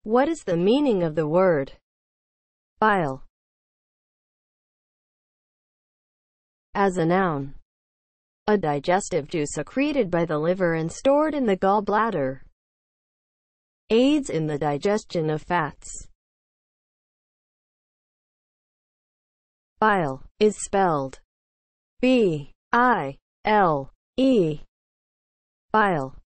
What is the meaning of the word bile? As a noun, a digestive juice secreted by the liver and stored in the gallbladder. Aids in the digestion of fats. Bile is spelled B-I-L-E. Bile.